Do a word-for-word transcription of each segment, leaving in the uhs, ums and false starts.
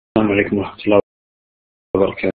السلام عليكم ورحمة الله وبركاته.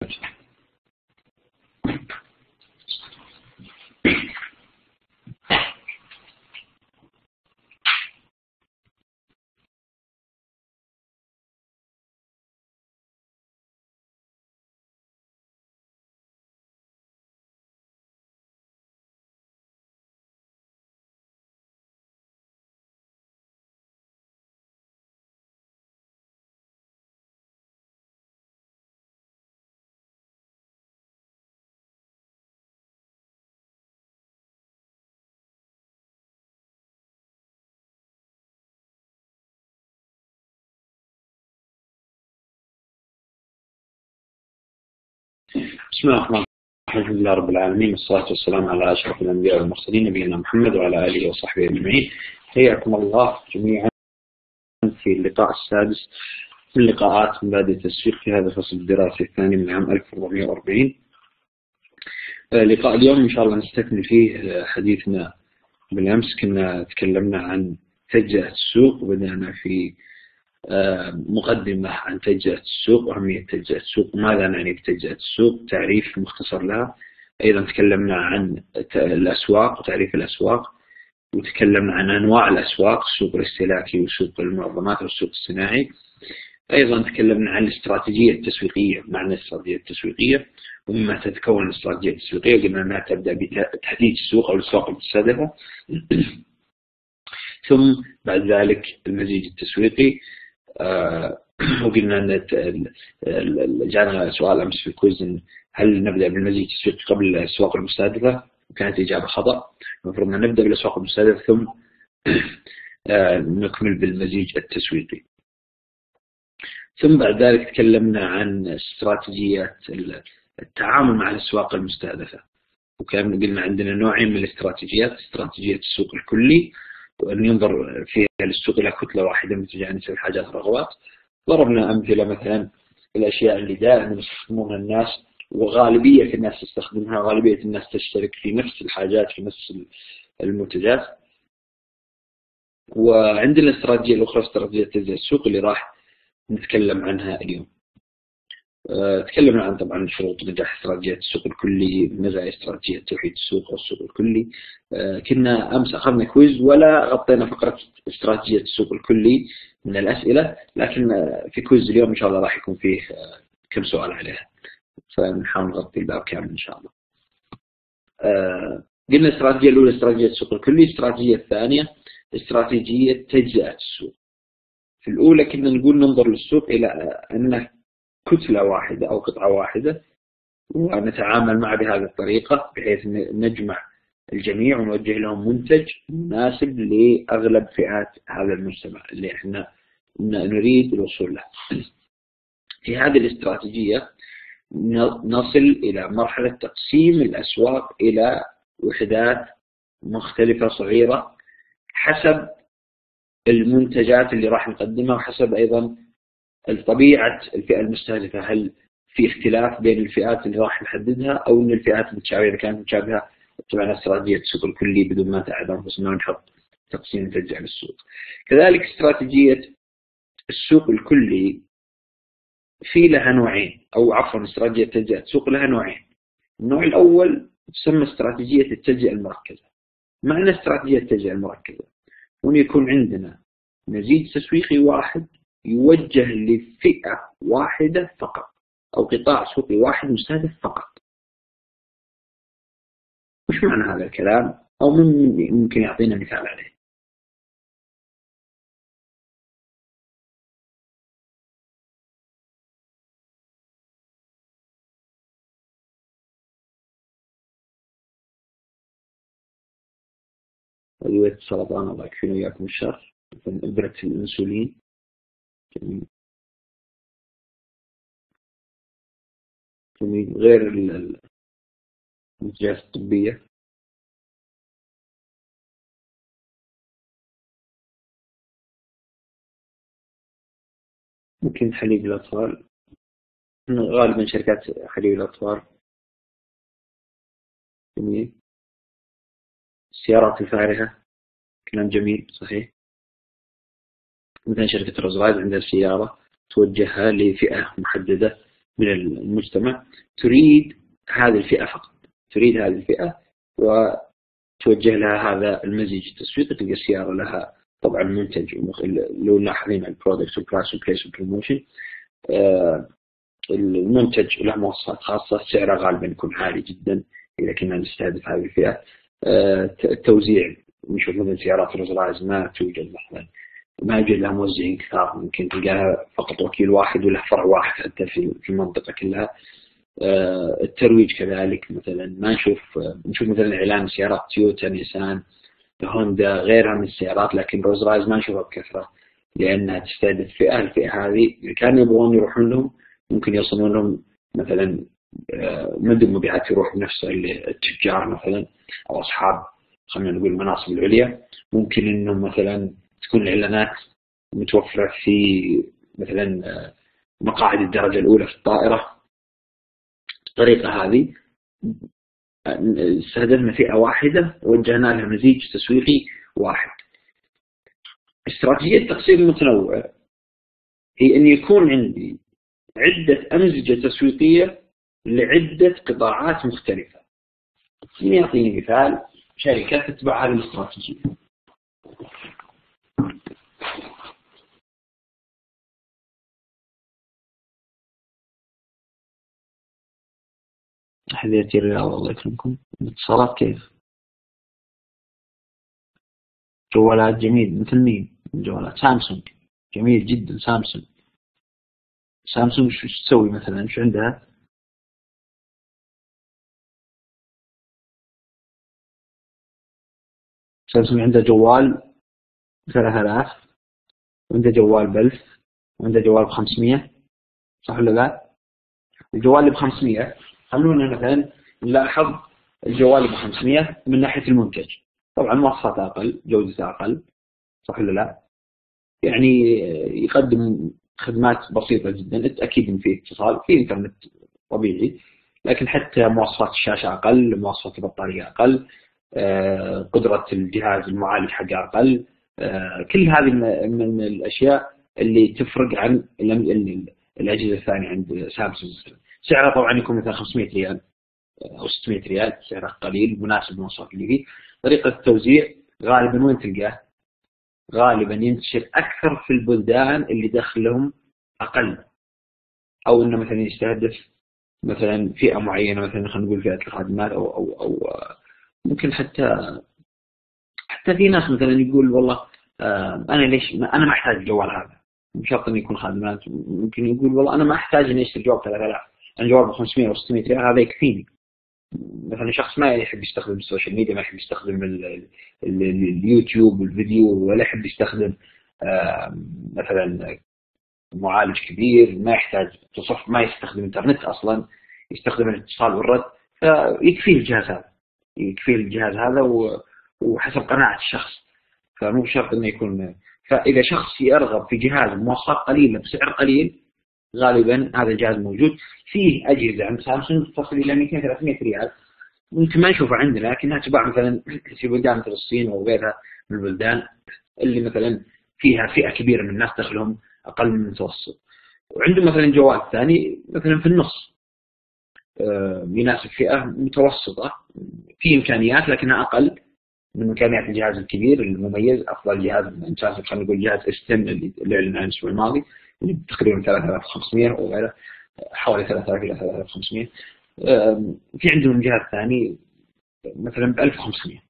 بسم الله الرحمن الرحيم. الحمد لله رب العالمين، والصلاة والسلام على أشرف الأنبياء والمرسلين نبينا محمد وعلى آله وصحبه أجمعين. حياكم الله جميعا في اللقاء السادس من لقاءات مبادئ التسويق في هذا الفصل الدراسي الثاني من عام ألف وأربعمائة وأربعين. لقاء اليوم إن شاء الله نستكمل فيه حديثنا بالأمس. كنا تكلمنا عن تجزئة السوق وبدأنا في مقدمة عن تجزئة السوق وأهمية تجزئة السوق وماذا نعني بتجزئة السوق، تعريف مختصر لها. أيضا تكلمنا عن الأسواق وتعريف الأسواق، وتكلمنا عن أنواع الأسواق، السوق الاستهلاكي وسوق المنظمات والسوق الصناعي. أيضا تكلمنا عن الاستراتيجية التسويقية، معنى الاستراتيجية التسويقية ومما تتكون الاستراتيجية التسويقية. قلنا أنها تبدأ بتحديد السوق أو الأسواق المستهدفة ثم بعد ذلك المزيج التسويقي. آه وقلنا أن جانا سؤال أمس في الكويز، هل نبدأ بالمزيج التسويقي قبل الأسواق المستهدفة؟ وكانت إجابة خطأ. المفروض أن نبدأ بالأسواق المستهدفة ثم آه نكمل بالمزيج التسويقي. ثم بعد ذلك تكلمنا عن استراتيجيات التعامل مع الأسواق المستهدفة، وكان قلنا عندنا نوعين من الاستراتيجيات: استراتيجية السوق الكلي وأن ينظر فيها للسوق إلى كتلة واحدة متجانسة الحاجات والرغبات. ضربنا أمثلة مثلا الأشياء اللي دائما يستخدمونها الناس وغالبية الناس تستخدمها، غالبية الناس تشترك في نفس الحاجات في نفس المنتجات. وعندنا الاستراتيجية الأخرى استراتيجية تجزئة السوق اللي راح نتكلم عنها اليوم. أه تكلمنا عن طبعا شروط نجاح استراتيجية السوق الكلي، مزايا استراتيجية توحيد السوق والسوق الكلي. أه كنا أمس أخذنا كويز ولا غطينا فقرة استراتيجية السوق الكلي من الأسئلة، لكن في كويز اليوم إن شاء الله راح يكون فيه كم سؤال عليها، فنحاول نغطي الباب كامل إن شاء الله. أه قلنا الاستراتيجية الأولى استراتيجية السوق الكلي، الاستراتيجية الثانية استراتيجية تجزئة السوق. في الأولى كنا نقول ننظر للسوق إلى أنه كتلة واحدة أو قطعة واحدة ونتعامل معه بهذه الطريقة بحيث نجمع الجميع ونوجه لهم منتج مناسب لأغلب فئات هذا المجتمع اللي احنا نريد الوصول له. في هذه الاستراتيجية نصل إلى مرحلة تقسيم الأسواق إلى وحدات مختلفة صغيرة حسب المنتجات اللي راح نقدمها وحسب أيضا طبيعة الفئة المستهدفة. هل في اختلاف بين الفئات اللي راح نحددها أو أن الفئات متشابهة؟ إذا كانت متشابهة طبعا استراتيجية السوق الكلي بدون ما تعب أنفسنا ونحط تقسيم تجزئة للسوق. كذلك استراتيجية السوق الكلي في لها نوعين، أو عفوا استراتيجية تجزئة السوق لها نوعين. النوع الأول تسمى استراتيجية التجزئة المركزة. معنى استراتيجية التجزئة المركزة هنا يكون عندنا مزيج تسويقي واحد يوجه لفئة واحدة فقط أو قطاع سوقي واحد مستهدف فقط. وش معنى هذا الكلام؟ أو من ممكن يعطينا مثال عليه؟ أدوية السرطان الله يكفينا وياكم الشر، إبرة الأنسولين. جميل جميل. غير المنتجات الطبية ممكن حليب الأطفال، غالبا شركات حليب الأطفال. جميل. السيارات الفارهة، كلام جميل صحيح. مثلا شركة روز رايد عندها سيارة توجهها لفئة محددة من المجتمع، تريد هذه الفئة فقط، تريد هذه الفئة وتوجه لها هذا المزيج التسويقي. تلقى السيارة لها طبعا منتج، لو لاحظين على البرودكت والبرايس والبليس والبروموشن، المنتج له مواصفات خاصة، سعره غالبا يكون عالي جدا إذا كنا نستهدف هذه الفئة. التوزيع نشوف مثلا سيارات روز رايز ما توجد مثلا، ما يوجد لها موزعين كثار، ممكن تلقاها فقط وكيل واحد وله فرع واحد حتى في المنطقة كلها. الترويج كذلك، مثلا ما نشوف نشوف مثلا إعلان سيارات تويوتا، نيسان، هوندا، غيرها من السيارات، لكن روز رايز ما نشوفها بكثرة لأنها تستهدف فئة. الفئة هذه كانوا يبغون يروحون لهم ممكن يوصلون لهم مثلا مدى المبيعات يروح بنفس التجار مثلا أو أصحاب خلينا نقول المناصب العليا. ممكن إنه مثلا تكون الإعلانات متوفرة في مثلا مقاعد الدرجة الأولى في الطائرة. بالطريقة هذه استهدفنا فئة واحدة ووجهنا لها مزيج تسويقي واحد. استراتيجية التقسيم المتنوع هي أن يكون عندي عدة أمزجة تسويقية لعدة قطاعات مختلفة. يعطيني مثال شركة تتبع هذه الاستراتيجية. تحدياتي الرياضة الله يكرمكم. الاتصالات كيف؟ جوالات جميل. مثل مين؟ جوالات سامسونج جميل جدا. سامسونج سامسونج شو تسوي مثلا؟ شو عندها؟ سامسونج عندها جوال ثلاثة آلاف، وعنده جوال بألف، وعنده جوال بخمسمية، صح ولا لا؟ الجوال اللي بخمسمية خلونا مثلا نلاحظ الجوال اللي بخمسمية من ناحية المنتج، طبعا مواصفاته أقل، جودته أقل، صح ولا لا؟ يعني يقدم خدمات بسيطة جدا، أكيد إن فيه اتصال، فيه إنترنت طبيعي، لكن حتى مواصفات الشاشة أقل، مواصفات البطارية أقل، آه، قدرة الجهاز المعالج حقه أقل. آه، كل هذه من الأشياء اللي تفرق عن الأجهزة الثانية عند سامسونج. سعره طبعا يكون مثلا خمسمية ريال أو ستمية ريال، سعره قليل مناسب للمواصفات اللي فيه. طريقة التوزيع غالبا وين تلقاه؟ غالبا ينتشر أكثر في البلدان اللي دخلهم أقل، أو إنه مثلا يستهدف مثلا فئة معينة، مثلا خلينا نقول فئة الخادمات، أو أو أو ممكن حتى حتى في ناس مثلا يقول والله آه أنا ليش أنا ما أحتاج الجوال هذا، مش شرط إنه يكون خادمات. ممكن يقول والله أنا ما أحتاج إني أشتري جوال ثلاثة آلاف، أنا جوال ب خمسمية أو ستمية ريال هذا يكفيني. مثلا شخص ما يحب يستخدم السوشيال ميديا، ما يحب يستخدم ال ال اليوتيوب والفيديو، ولا يحب يستخدم آه مثلا معالج كبير، ما يحتاج تصف، ما يستخدم انترنت أصلا، يستخدم الاتصال والرد، فيكفيه الجهاز هذا، يكفيه الجهاز هذا وحسب قناعة الشخص. فمو شرط إنه يكون. فإذا شخص يرغب في جهاز بمواصفات قليلة بسعر قليل، غالبا هذا الجهاز موجود. فيه أجهزة عند سامسونج تصل إلى مئتين ثلاثمية ريال، ممكن ما نشوفها عندنا، لكنها تباع مثلا في بلدان مثل الصين أو غيرها من البلدان اللي مثلا فيها فئة كبيرة من الناس دخلهم أقل من المتوسط. وعندهم مثلا جوال ثاني مثلا في النص يناسب فئة متوسطة، في إمكانيات لكنها أقل من إمكانيات الجهاز الكبير المميز. أفضل جهاز إنتاج خلينا نقول جهاز إس عشرة اللي أعلن عنه الأسبوع الماضي اللي تقريبا ثلاثة آلاف وخمسمية أو غيره، حوالي ثلاثة آلاف إلى ثلاثة آلاف وخمسمية. في عندهم جهاز ثاني مثلا ب ألف وخمسمية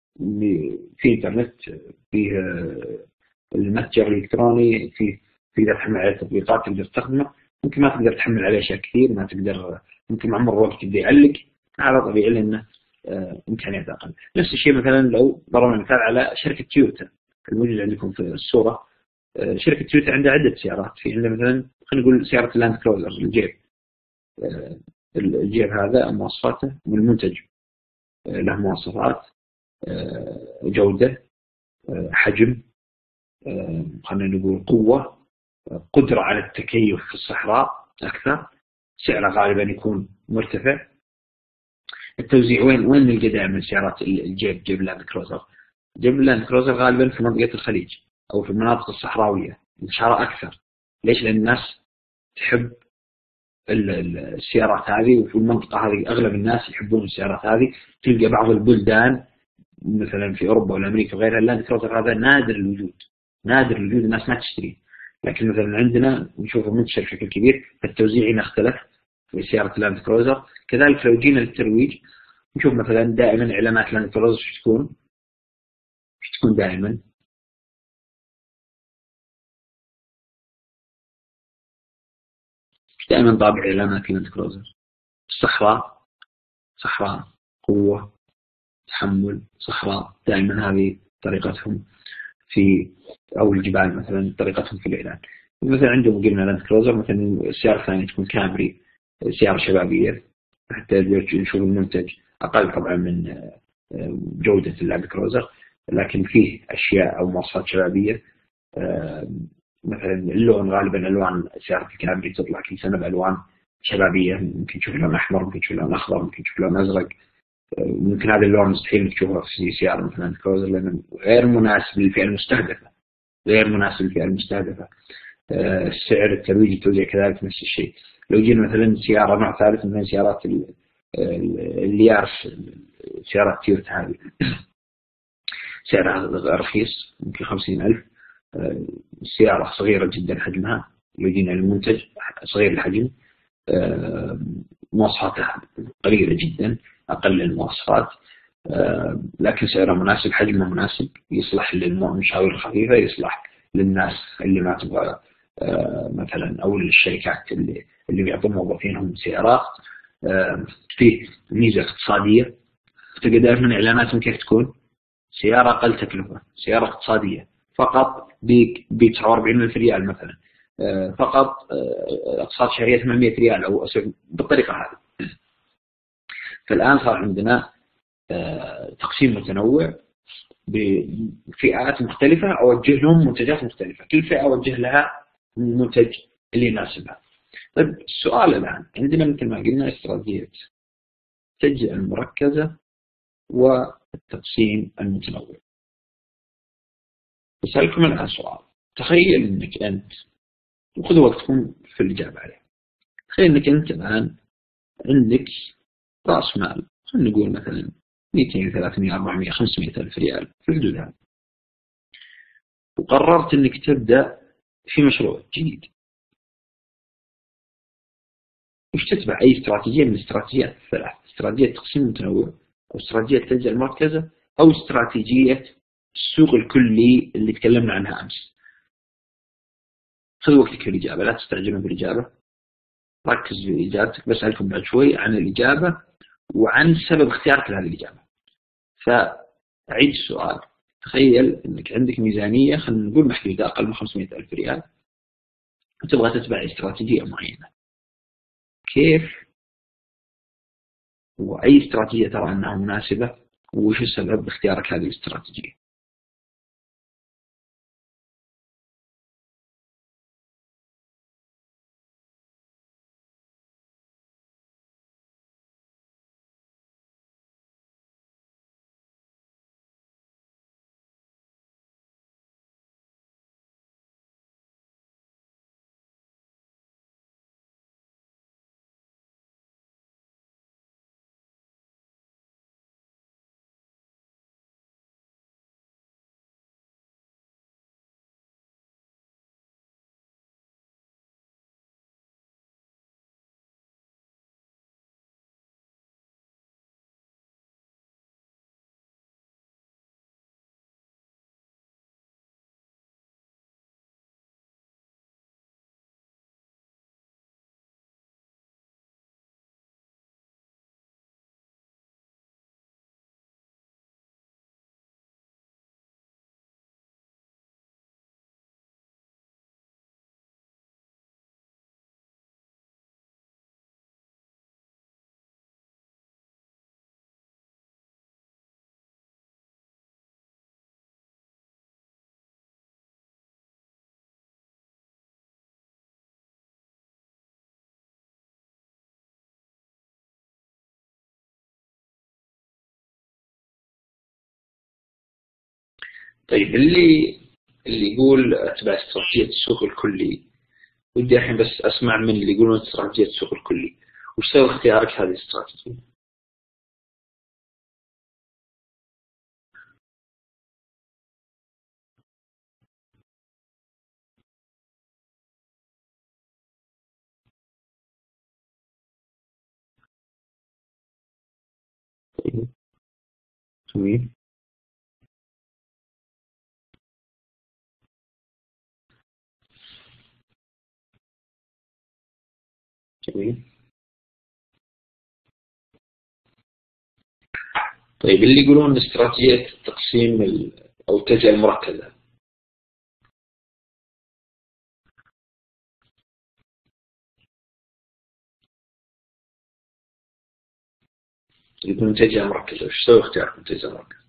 في إنترنت، فيه المتجر الإلكتروني، فيه تقدر تحمل عليه تطبيقات تقدر تستخدمه. ممكن ما تقدر تحمل عليه أشياء كثير، ما تقدر، ممكن مع مرور الوقت يبدأ يعلق، هذا طبيعي لأنه إمكانيات أقل. نفس الشيء مثلا لو ضربنا مثال على شركة تويوتا الموجودة عندكم في الصورة. شركة تويوتا عندها عدة سيارات، في عندها مثلا خلينا نقول سيارة لاند كروزر الجيب. الجيب هذا مواصفاته والمنتج له مواصفات جودة، حجم، خلينا نقول قوة، قدرة على التكيف في الصحراء أكثر، سعره غالبا يكون مرتفع. التوزيع وين وين نلقى دائما سيارات الجيب جيب لاند كروزر؟ جيب لاند كروزر غالبا في منطقة الخليج أو في المناطق الصحراوية انتشار أكثر، ليش؟ لأن الناس تحب السيارات هذه، وفي المنطقة هذه أغلب الناس يحبون السيارات هذه. تلقى بعض البلدان مثلا في أوروبا ولا أمريكا وغيرها اللاند كروزر هذا نادر الوجود، نادر الوجود، الناس ما تشتريه. لكن مثلا عندنا نشوفه منتشر بشكل كبير، فالتوزيع هنا اختلف في سيارة اللاند كروزر. كذلك لو جينا للترويج نشوف مثلا دائما إعلانات لاند كروزر شو تكون؟ شو تكون دائما؟ دائما طابع إعلانات لاند كروزر الصحراء، صحراء، قوة، تحمل، صحراء، دائما هذه طريقتهم في، أو الجبال مثلا طريقتهم في الإعلان. مثلا عندهم قلنا لاند كروزر، مثلا السيارة الثانية تكون كامري، سيارة شبابية، حتى نشوف المنتج أقل طبعا من جودة اللاند كروزر، لكن فيه أشياء أو مواصفات شبابية. مثلا اللون غالبا ألوان سيارة الكامري تطلع كل سنة بألوان شبابية، ممكن تشوف لون أحمر، ممكن تشوف لون أخضر، ممكن تشوف لون أزرق. ممكن هذا اللون مستحيل تشوفه في سيارة مثلا كروزر لأنه غير مناسب للفئة المستهدفة، غير مناسب للفئة المستهدفة. السعر الترويجي التوزيع كذلك نفس الشيء. لو جينا مثلا سيارة نوع ثالث مثلا سيارات اليارس، سيارات تويوتا هذه سعرها رخيص يمكن خمسين ألف، سيارة صغيرة جدا حجمها، لو جينا للمنتج صغير الحجم، مواصفاتها قليلة جدا، أقل المواصفات، لكن سعرها مناسب، حجمها مناسب، يصلح للمشاوير الخفيفة، يصلح للناس اللي ما تبغى مثلا، أو للشركات اللي اللي بيعطون موظفينهم سيارات. فيه ميزة اقتصادية، تلقى دائما إعلاناتهم كيف تكون؟ سيارة أقل تكلفة، سيارة اقتصادية، فقط ب تسعة وأربعين ألف ريال مثلا، فقط أقساط شهرية ثمانمئة ريال أو بالطريقة هذه. فالآن صار عندنا تقسيم متنوع بفئات مختلفة، أوجه لهم منتجات مختلفة، كل فئة أوجه لها المنتج اللي يناسبها. طيب السؤال الآن عندنا مثل ما قلنا استراتيجية التجزئة المركزة والتقسيم المتنوع. بسألكم الآن سؤال، تخيل أنك أنت، وخذوا وقتكم في الإجابة عليه، تخيل أنك أنت الآن عندك رأس مال، خلينا نقول مثلا مئتين ثلاثمئة أربعمئة خمسمئة ألف ريال في الحدود هذه، وقررت أنك تبدأ في مشروع جديد. وش تتبع؟ أي استراتيجية من الاستراتيجيات الثلاث، استراتيجية تقسيم متنوع، أو استراتيجية التجزئة المركزة، أو استراتيجية السوق الكلي اللي تكلمنا عنها أمس. خذ وقتك في الإجابة، لا تستعجلون بالإجابة، ركز في إجابتك، بسألكم بعد شوي عن الإجابة وعن سبب اختيارك لهذه الإجابة. فأعيد السؤال، تخيل أنك عندك ميزانية خلينا نقول محدودة أقل من خمسمئة ألف ريال، وتبغى تتبع استراتيجية معينة، كيف وأي استراتيجية ترى أنها مناسبة، وش السبب باختيارك هذه الاستراتيجية؟ طيب اللي اللي يقول اتبع استراتيجية السوق الكلي، ودي الحين بس أسمع من اللي يقولون استراتيجية السوق الكلي، وش سبب اختيارك هذه الاستراتيجية؟ جميل. جميل. طيب اللي يقولون استراتيجية تقسيم أو التجزئة المركزة، يقولون تجزئة مركزة، وش سوي اختياركم تجزئة مركزة؟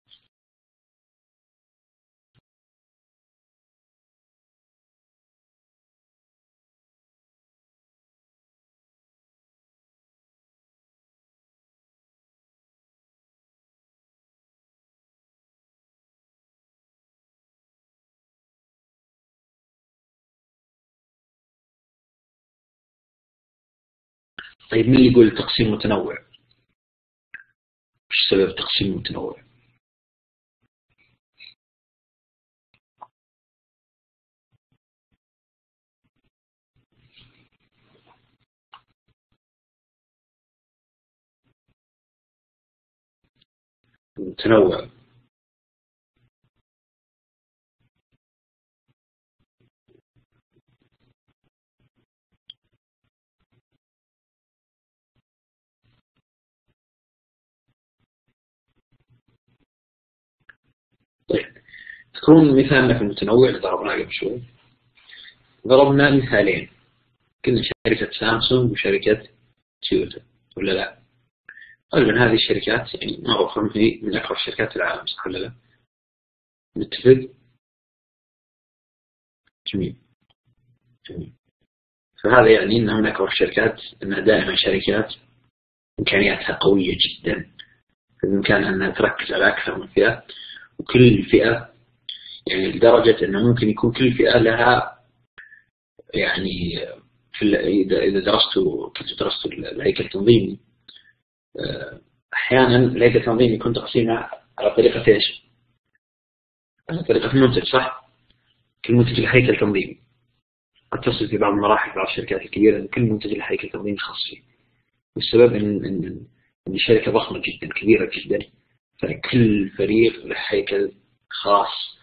طيب من اللي يقول تقسيم متنوع؟ وش سبب تقسيم متنوع؟ متنوع. طيب تذكرون مثالنا في المتنوع اللي ضربناه قبل شوي؟ ضربنا مثالين، كنا شركة سامسونج وشركة تويوتا، ولا لا؟ غالبا هذه الشركات يعني معروفة هي من أكبر الشركات في العالم، صح ولا لا؟ نتفق؟ جميل. جميل. فهذا يعني أنها من أكبر الشركات، أنها دائما شركات إمكانياتها قوية جدا، بإمكانها أنها تركز على أكثر من فئة، وكل فئة يعني لدرجة أنه ممكن يكون كل فئة لها يعني في إذا إذا درستوا كنت درستوا الهيكل التنظيمي، أحيانا الهيكل التنظيمي يكون تقسيمه على طريقة إيش؟ على طريقة المنتج، صح؟ كل منتج له هيكل تنظيمي، قد تصل في بعض المراحل بعض الشركات الكبيرة أن كل منتج له هيكل تنظيمي خاص فيه، والسبب إن إن إن الشركة ضخمة جدا كبيرة جدا، فكل فريق له هيكل خاص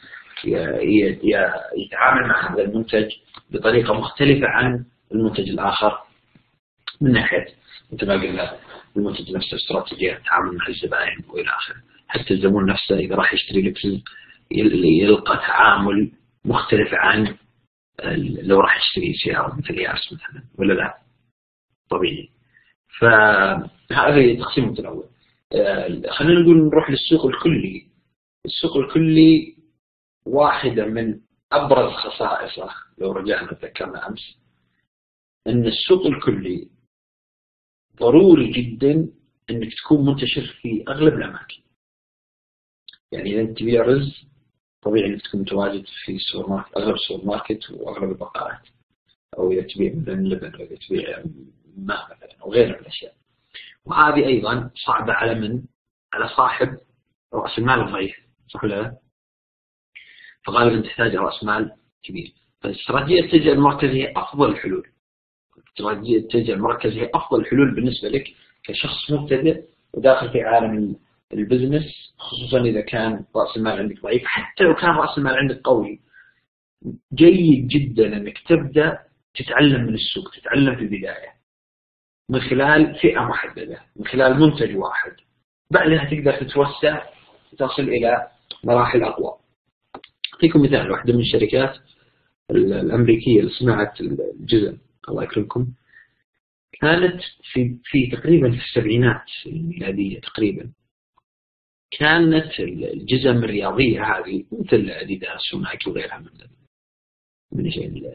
يتعامل مع هذا المنتج بطريقة مختلفة عن المنتج الآخر، من ناحية مثل ما قلنا المنتج نفسه، استراتيجية التعامل مع الزبائن وإلى آخره، حتى الزبون نفسه إذا راح يشتري لبس يلقى تعامل مختلف عن لو راح يشتري سيارة مثل ياس مثلا، ولا لا؟ طبيعي. فهذا تقسيم متنوع. خلينا نقول نروح للسوق الكلي. السوق الكلي واحدة من أبرز خصائصه لو رجعنا تذكرنا أمس أن السوق الكلي ضروري جدا أنك تكون منتشر في أغلب الأماكن. يعني إذا أنت تبيع رز طبيعي أنك تكون متواجد في السوبر ماركت، أغلب السوبر ماركت وأغلب البقالات، أو إذا تبيع مثلا لبن، أو إذا تبيع ماء مثلا، أو غير الأشياء. وهذه أيضا صعبة على من؟ على صاحب رأس المال الضعيف، صح ولا لا؟ فغالبا تحتاج رأس مال كبير. فاستراتيجية التجزئة المركزية أفضل الحلول. استراتيجية التجزئة المركزية أفضل الحلول بالنسبة لك كشخص مبتدئ وداخل في عالم البزنس، خصوصا إذا كان رأس المال عندك ضعيف. حتى لو كان رأس المال عندك قوي، جيد جدا أنك تبدأ تتعلم من السوق، تتعلم في البداية من خلال فئة محددة، من خلال منتج واحد، بعدها تقدر تتوسع تصل إلى مراحل أقوى. أعطيكم مثال، واحدة من الشركات الأمريكية لصناعة الجزم الله يكرمكم، كانت في في تقريبا في السبعينات الميلادية تقريبا، كانت الجزم الرياضية هذه مثل أديداس ونايكي وغيرها من من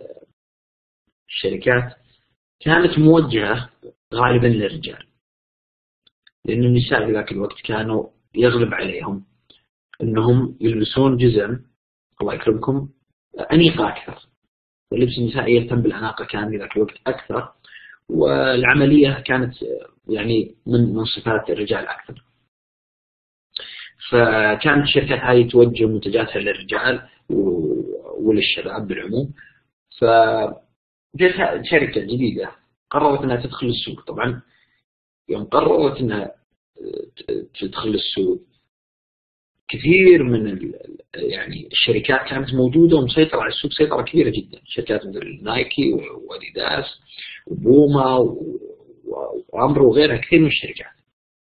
الشركات كانت موجهة غالبا للرجال، لأن النساء في ذاك الوقت كانوا يغلب عليهم أنهم يلبسون جزم الله يكرمكم أنيقة أكثر، واللبس النسائي يهتم بالأناقة كان في ذاك الوقت أكثر، والعملية كانت يعني من من صفات الرجال أكثر. فكانت الشركات هذه توجه منتجاتها للرجال وللشباب بالعموم. فجاءت شركة جديدة قررت أنها تدخل السوق. طبعا يوم قررت أنها تدخل السوق، كثير من يعني الشركات كانت موجودة ومسيطرة على السوق سيطرة كبيرة جدا، شركات مثل نايكي واديداس وبوما وامرو وغيرها، كثير من الشركات.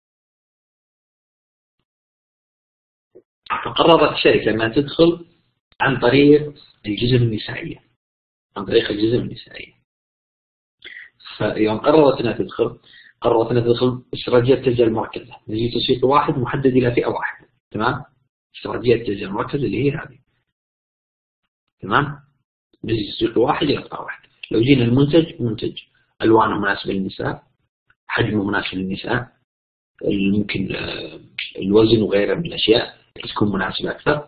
فقررت الشركة أنها تدخل عن طريق الجزم النسائية، عن طريق الجزم النسائية. فيوم قررت أنها تدخل قررت أنها تدخل استراتيجية التوزيع المركزة، نجي تسويق واحد محدد إلى فئة واحدة. تمام؟ استراتيجية التوزيع المركزة اللي هي هذه. تمام؟ نجي تسويق واحد إلى فئة واحدة. لو جينا المنتج، منتج ألوانه مناسبة للنساء، حجمه مناسب للنساء، ممكن الوزن وغيره من الأشياء تكون مناسبة أكثر.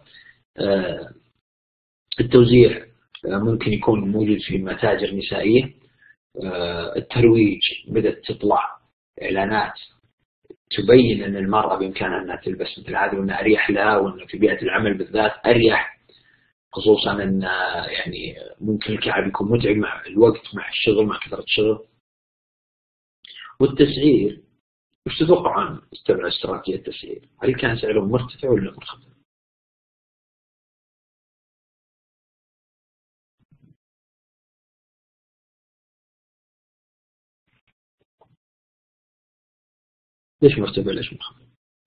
التوزيع ممكن يكون موجود في متاجر نسائية. الترويج بدأت تطلع إعلانات تبين أن المرأة بإمكانها أنها تلبس مثل هذه، وأنها أريح لها، وأن في بيئة العمل بالذات أريح، خصوصا أن يعني ممكن الكعب يكون متعب مع الوقت، مع الشغل، مع كثرة الشغل. والتسعير، وش تتوقع عن تبع استراتيجية التسعير؟ هل كان سعره مرتفع ولا منخفض؟ ليش مرتفع ليش منخفض؟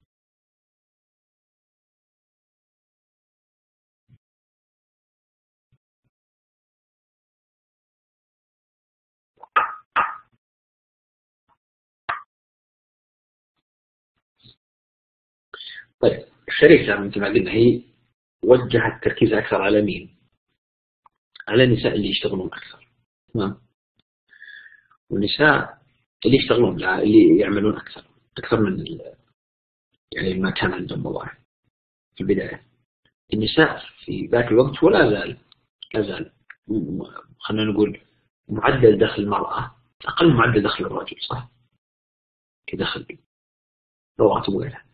طيب الشركة مثل ما قلنا هي وجهت التركيز أكثر على مين؟ على النساء اللي يشتغلون أكثر. تمام؟ والنساء اللي يشتغلون، اللي يعملون أكثر أكثر من يعني ما كان عندهم وظائف في البداية. النساء في ذاك الوقت ولا زال لا زال خلينا نقول معدل دخل المرأة أقل من معدل دخل الرجل، صح؟ كدخل رواتب وغيرها.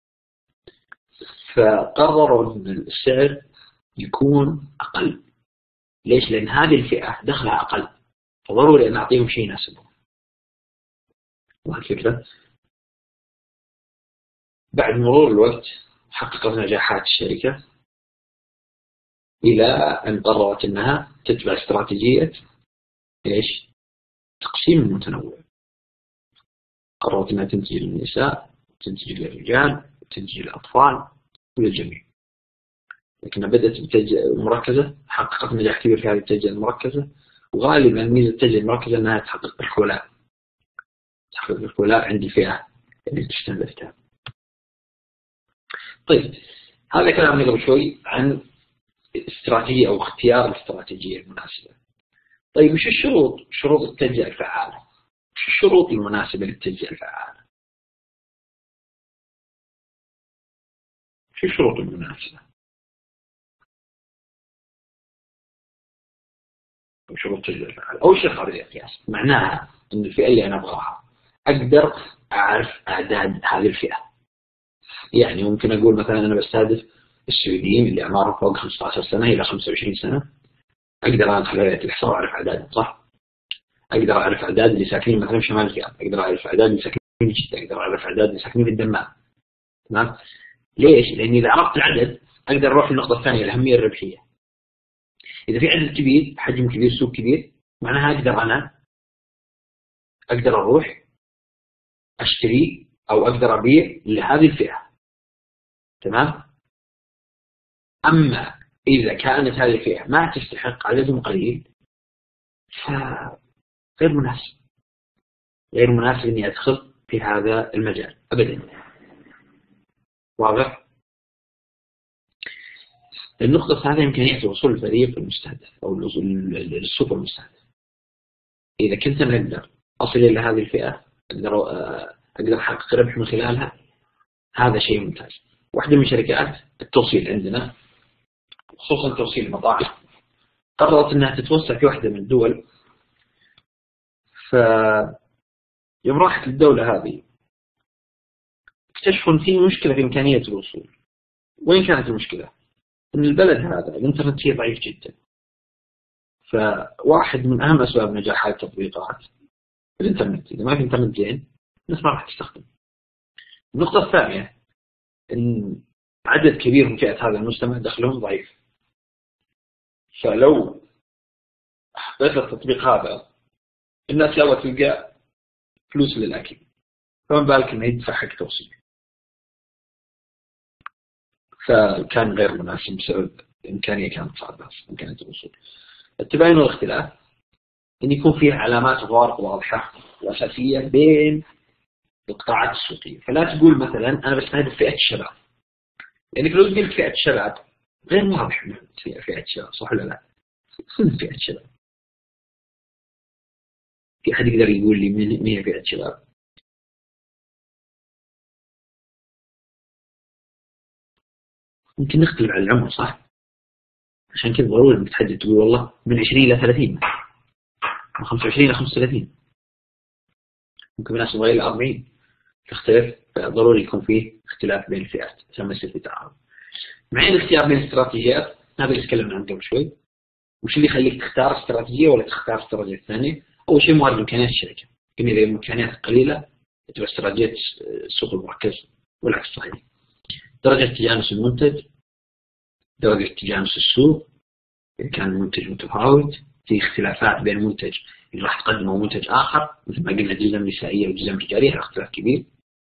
فقرروا أن السعر يكون أقل. ليش؟ لأن هذه الفئة دخلها أقل، فضروري أن نعطيهم شيء يناسبهم. وهالفكرة بعد مرور الوقت حققت نجاحات الشركة إلى أن قررت أنها تتبع استراتيجية إيش؟ تقسيم المتنوع. قررت أنها تنتج للنساء، تنتج للرجال، تنتج للأطفال وللجميع. لكنها بدأت بتجزئة مركزة، حققت نجاح كبير في هذه التجزئة المركزة. وغالبا ميزة التجزئة المركزة أنها تحقق الولاء، تحقق الولاء عند الفئة اللي تستهدفها. طيب هذا كلامنا قبل شوي عن استراتيجية أو اختيار الاستراتيجية المناسبة. طيب وش الشروط؟ شروط التجزئة الفعالة. وش الشروط المناسبة للتجزئة الفعالة؟ وش الشروط المناسبة؟ شروط التجزئة الفعالة. أول شيء خارج القياس، معناها أن الفئة اللي أنا أبغاها أقدر أعرف أعداد هذه الفئة. يعني ممكن أقول مثلا أنا بستهدف السعوديين اللي أعمارهم فوق خمسة عشر سنة إلى خمسة وعشرين سنة، أقدر أدخل على الإحصاء وأعرف أعدادهم، صح؟ أقدر أعرف أعداد اللي ساكنين مثلا في شمال الرياض، أقدر أعرف أعداد اللي ساكنين في جدة، أقدر أعرف أعداد اللي ساكنين في الدمام. تمام؟ ليش؟ لأني إذا عرفت العدد أقدر أروح للنقطة الثانية، الأهمية الربحية. إذا في عدد كبير، حجم كبير، سوق كبير، معناها أقدر أنا أقدر أروح أشتري أو أقدر أبيع لهذه الفئة. تمام؟ أما إذا كانت هذه الفئة ما تستحق، عددهم قليل، فغير مناسب غير مناسب إني أدخل في هذا المجال أبدا. واضح؟ النقطة الثانية إمكانية وصول الفريق المستهدف أو السوق المستهدف. إذا كنت أنا أقدر أصل إلى هذه الفئة، أقدر أقدر أحقق ربح من خلالها، هذا شيء ممتاز. واحدة من شركات التوصيل عندنا، خصوصا توصيل المطاعم، قررت أنها تتوسع في واحدة من الدول. فيوم راحت للدولة هذه اكتشفوا أن في مشكلة في إمكانية الوصول. وين كانت المشكلة؟ أن البلد هذا الإنترنت فيه ضعيف جدا. فواحد من أهم أسباب نجاح هذه التطبيقات الإنترنت. إذا ما في إنترنت زين الناس ما راح تستخدم. النقطة الثانية أن عدد كبير من فئة هذا المجتمع دخلهم ضعيف. فلو حطيت التطبيق هذا الناس لا تلقى فلوس للأكل، فما بالك إنه يدفع حق توصيل. فكان غير مناسب بسبب إمكانية كانت صعبة إمكانية الوصول. التباين والاختلاف أن يكون فيه علامات وفوارق واضحة وأساسية بين القطاعات السوقية. فلا تقول مثلا أنا بستهدف فئة الشباب، لأنك لو تقول فئة الشباب غير واضح من فئة الشباب، صح ولا لا؟ من فئة الشباب. في أحد يقدر يقول لي من هي فئة الشباب؟ ممكن نختلف على العمر، صح؟ عشان كذا ضروري انك تحدد تقول والله من عشرين إلى ثلاثين، من خمسة وعشرين إلى خمسة وثلاثين، ممكن ناس صغيرين إلى أربعين، تختلف. ضروري يكون فيه اختلاف بين الفئات عشان ما يصير في تعارض. مع الاختيار بين الاستراتيجيات هذا اللي تكلمنا عنه قبل شوي. وش اللي يخليك تختار استراتيجية ولا تختار استراتيجية ثانية؟ أول شيء موارد إمكانيات الشركة. قلنا إذا الإمكانيات قليلة تبقى استراتيجية السوق المركز، والعكس صحيح. درجة تجانس المنتج، درجة تجانس السوق، إذا كان المنتج متفاوت، في اختلافات بين المنتج اللي راح تقدمه ومنتج آخر، مثل ما قلنا جزم نسائية وجزم رجالية، اختلاف كبير.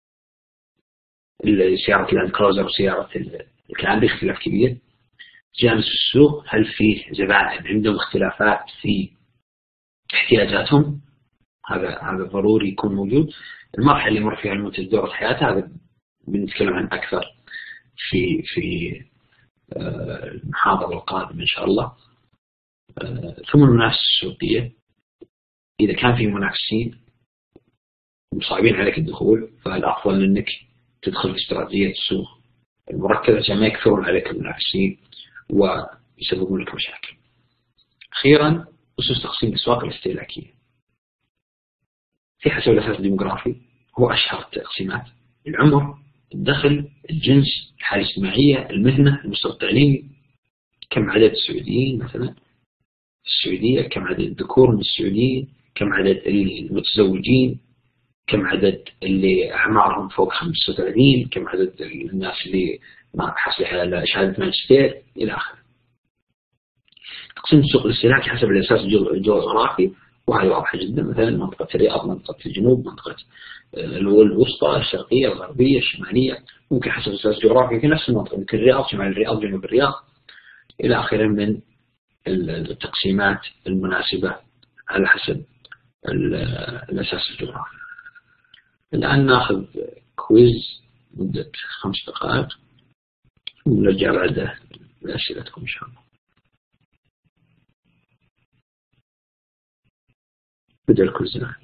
سيارة اللاند كروزر وسيارة الكلام اختلاف كبير. تجانس السوق، هل فيه زبائن عندهم اختلافات في احتياجاتهم؟ هذا هذا ضروري يكون موجود. المرحلة اللي يمر فيها المنتج دورة حياته، هذا بنتكلم عن أكثر في في المحاضرة القادمة إن شاء الله. ثم المنافسة السوقية، إذا كان في منافسين مصعبين عليك الدخول فالأفضل أنك تدخل في استراتيجية السوق المركزة عشان ما يكثرون عليك المنافسين ويسببون لك مشاكل. أخيرا أسس تقسيم الأسواق الاستهلاكية في حسب الأساس الديموغرافي، هو أشهر التقسيمات: العمر، الدخل، الجنس، الحالة الاجتماعية، المهنة، المستوى التعليمي، كم عدد السعوديين مثلا السعودية، كم عدد الذكور من السعوديين، كم عدد المتزوجين، كم عدد اللي أعمارهم فوق خمسة وثلاثين، كم عدد الناس اللي ما حصلوا على شهادة ماجستير إلى آخره. تقسيم السوق الاستهلاكي حسب الأساس الجغرافي، وهذه واضحة جدا. مثلا منطقة الرياض، منطقة الجنوب، منطقة الوسطى، الشرقية، الغربية، الشمالية، ممكن حسب الأساس الجغرافي في نفس المنطقة، ممكن الرياض، شمال الرياض، جنوب الرياض إلى آخره من التقسيمات المناسبة على حسب الأساس الجغرافي. الآن ناخذ كويز مدة خمس دقائق ونرجع بعد لأسئلتكم إن شاء الله. بدأ الكويز الآن.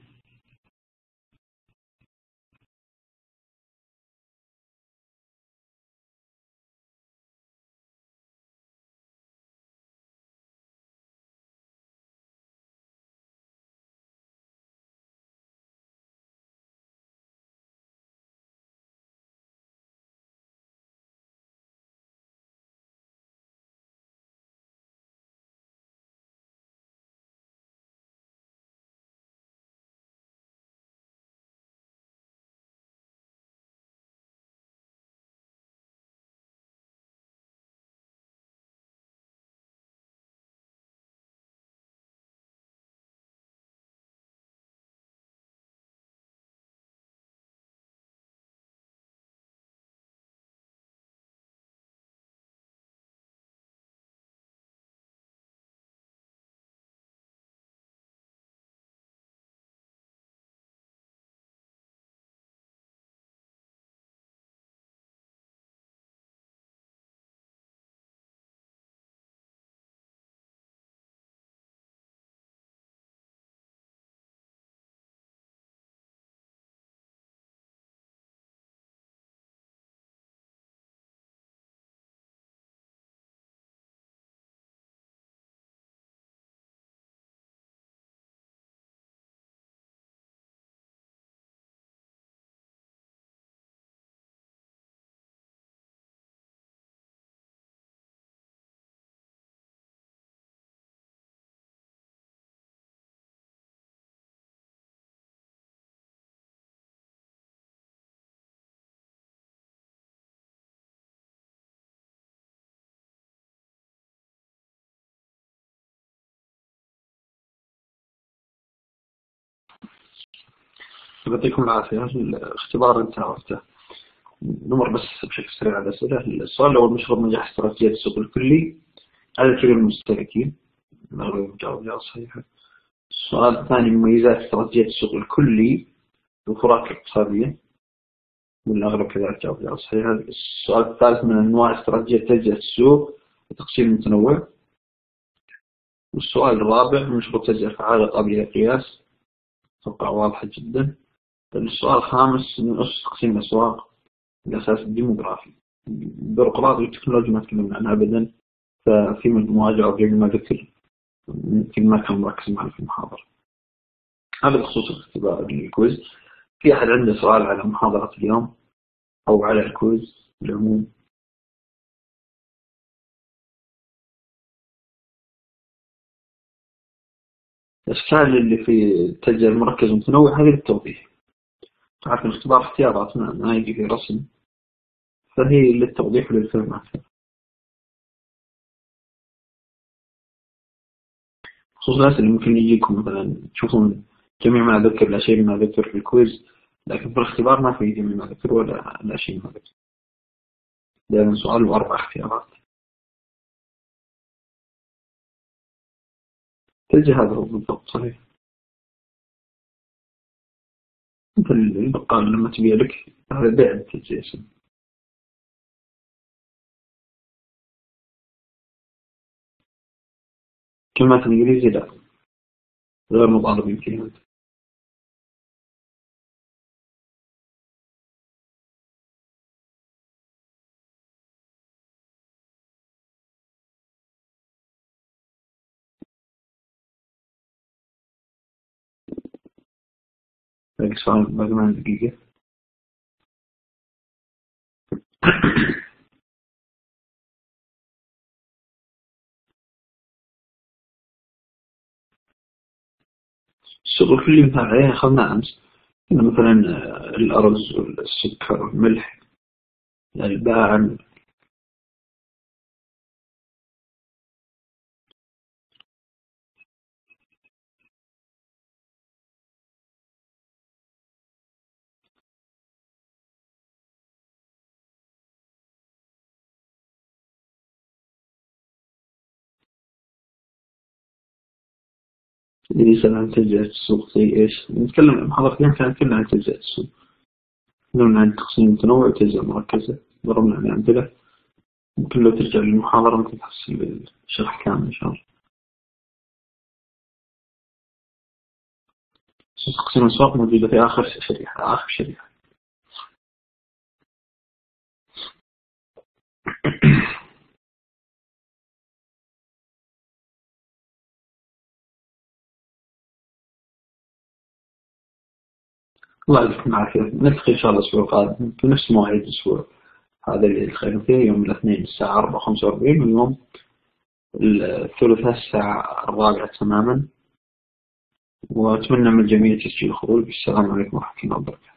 يعطيكم العافية. الاختبار انتهى وقته. نمر بس بشكل سريع على الأسئلة. السؤال الأول: مشروط نجاح استراتيجية السوق الكلي؟ عدد كبير من المشتركين. الأغلب جاوب إجابة صحيحة. السؤال الثاني: مميزات استراتيجية السوق الكلي والفروقات الاقتصادية. والأغلب كذلك جاوب إجابة صحيحة. السؤال الثالث: من أنواع استراتيجية تجزئة السوق وتقسيم متنوع. والسؤال الرابع: مشروط تجزئة فعالة قابلة للقياس. أتوقع واضحة جدا. السؤال الخامس: من أسس تقسيم الأسواق الأساس الديموغرافي. البيروقراطية والتكنولوجيا ما تكلمنا عنها أبدا، ففي مجموعة جواب جميع ما ذكر يمكن ما كان مركز معنا في المحاضرة. هذا بخصوص الاختبار الكويز. في أحد عنده سؤال على محاضرة اليوم أو على الكويز بالعموم؟ الإشكال اللي في التجزئة المركز والمتنوع هذه للتوضيح. تعرف الاختبار اختيارات ما يجي في رسم، فهي للتوضيح وللفهم أكثر. خصوصا الناس اللي ممكن يجيكم مثلا تشوفون جميع ما ذكر لا شيء ما ذكر في الكويز، لكن في الاختبار ما في جميع ما ذكر ولا لا شيء ما ذكر، لأن سؤال وأربع اختيارات. تجي هذا هو بالضبط صحيح. مثل البقال لما تبيع لك هذا بيع تجي اسم. كلمات الإنجليزي لا، غير مطالبين فيها. لكن سؤال بعد ما دقيقة. السوق الكلي مثال عليه أخذنا أمس، إنه مثلا الأرز والسكر والملح الباعم. اللي يسأل عن تجزئة السوق زي إيش؟ نتكلم عن محاضرتين كان كلنا عن تجزئة السوق، تكلمنا عن تقسيم متنوع وتجزئة مركزة، ضربنا عن أمثلة. ممكن لو ترجع للمحاضرة ممكن تحصل الشرح كامل إن شاء الله. تقسيم الأسواق موجودة في آخر شريحة آخر شريحة. الله يعطيكم العافية. نلتقي إن شاء الله الأسبوع القادم في نفس مواعيد الأسبوع هذا اللي دخلنا فيه، يوم الاثنين الساعة أربعة وخمسة وأربعين، ويوم الثلاثاء الساعة الرابعة تماما. وأتمنى من الجميع تسجيل الخروج. السلام عليكم ورحمة الله وبركاته.